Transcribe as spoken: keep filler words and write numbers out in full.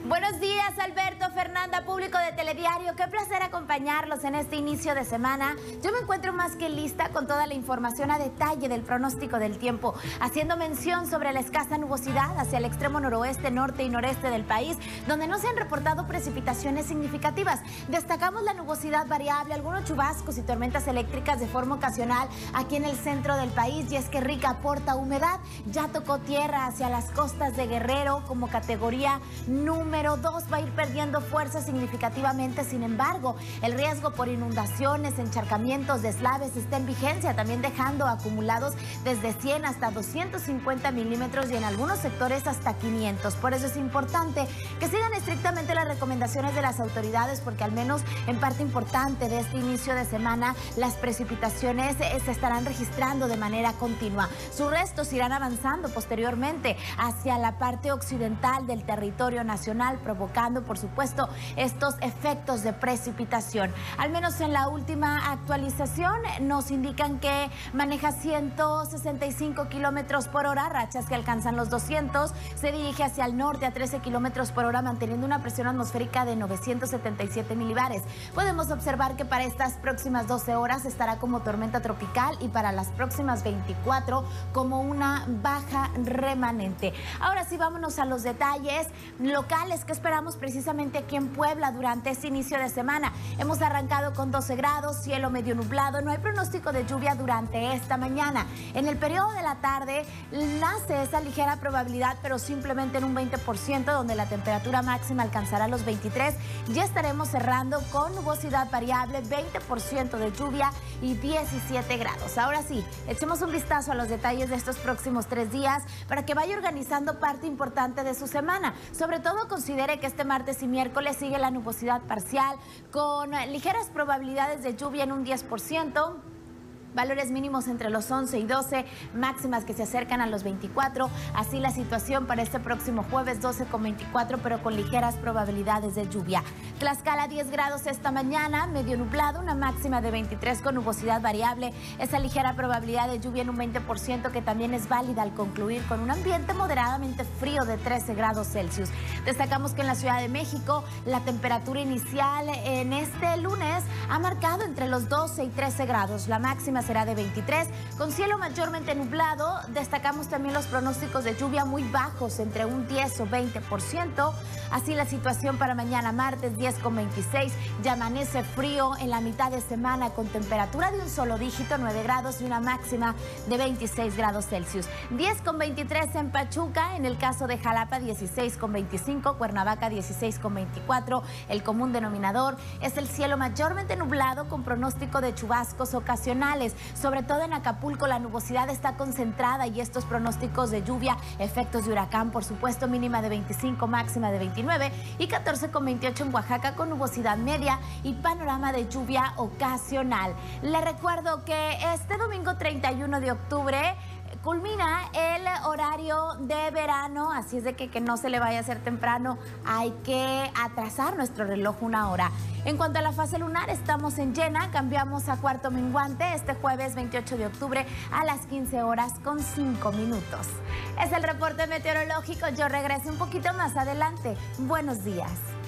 Buenos días, Alberto, Fernanda, público de Telediario. Qué placer acompañarlos en este inicio de semana. Yo me encuentro más que lista con toda la información a detalle del pronóstico del tiempo, haciendo mención sobre la escasa nubosidad hacia el extremo noroeste, norte y noreste del país, donde no se han reportado precipitaciones significativas. Destacamos la nubosidad variable, algunos chubascos y tormentas eléctricas de forma ocasional aquí en el centro del país, y es que Rica aporta humedad. Ya tocó tierra hacia las costas de Guerrero como categoría número dos, va a ir perdiendo fuerza significativamente. Sin embargo, el riesgo por inundaciones, encharcamientos, deslaves está en vigencia, también dejando acumulados desde cien hasta doscientos cincuenta milímetros y en algunos sectores hasta quinientos. Por eso es importante que sigan estrictamente las recomendaciones de las autoridades, porque al menos en parte importante de este inicio de semana las precipitaciones se estarán registrando de manera continua. Sus restos irán avanzando posteriormente hacia la parte occidental del territorio nacional, provocando, por supuesto, estos efectos de precipitación. Al menos en la última actualización nos indican que maneja ciento sesenta y cinco kilómetros por hora, rachas que alcanzan los doscientos, se dirige hacia el norte a trece kilómetros por hora, manteniendo una presión atmosférica de novecientos setenta y siete milibares. Podemos observar que para estas próximas doce horas estará como tormenta tropical y para las próximas veinticuatro como una baja remanente. Ahora sí, vámonos a los detalles locales que esperamos precisamente aquí en Puebla durante este inicio de semana. Hemos arrancado con doce grados, cielo medio nublado, no hay pronóstico de lluvia durante esta mañana. En el periodo de la tarde nace esa ligera probabilidad, pero simplemente en un veinte por ciento, donde la temperatura máxima alcanzará los veintitrés. Ya estaremos cerrando con nubosidad variable, veinte por ciento de lluvia y diecisiete grados. Ahora sí, echemos un vistazo a los detalles de estos próximos tres días para que vaya organizando parte importante de su semana. Sobre todo, considere que este martes y miércoles sigue la nubosidad parcial con ligeras probabilidades de lluvia en un diez por ciento. Valores mínimos entre los once y doce, máximas que se acercan a los veinticuatro. Así la situación para este próximo jueves, doce con veinticuatro, pero con ligeras probabilidades de lluvia. Tlaxcala, diez grados esta mañana, medio nublado, una máxima de veintitrés con nubosidad variable. Esa ligera probabilidad de lluvia en un veinte por ciento, que también es válida al concluir con un ambiente moderadamente frío de trece grados Celsius. Destacamos que en la Ciudad de México la temperatura inicial en este lunes ha marcado entre los doce y trece grados. La máxima será de veintitrés, con cielo mayormente nublado. Destacamos también los pronósticos de lluvia muy bajos, entre un diez o veinte por ciento. Así la situación para mañana martes, diez con veintiséis. Ya amanece frío en la mitad de semana con temperatura de un solo dígito, nueve grados y una máxima de veintiséis grados Celsius. diez con veintitrés en Pachuca, en el caso de Jalapa dieciséis con veinticinco, Cuernavaca dieciséis con veinticuatro. El común denominador es el cielo mayormente nublado con pronóstico de chubascos ocasionales. Sobre todo en Acapulco la nubosidad está concentrada y estos pronósticos de lluvia, efectos de huracán, por supuesto, mínima de veinticinco, máxima de veintinueve, y catorce con veintiocho en Oaxaca con nubosidad media y panorama de lluvia ocasional. Le recuerdo que este domingo treinta y uno de octubre culmina el horario de verano, así es de que, que no se le vaya a hacer temprano, hay que atrasar nuestro reloj una hora. En cuanto a la fase lunar, estamos en llena, cambiamos a cuarto menguante este jueves veintiocho de octubre a las quince horas con cinco minutos. Es el reporte meteorológico, yo regreso un poquito más adelante. Buenos días.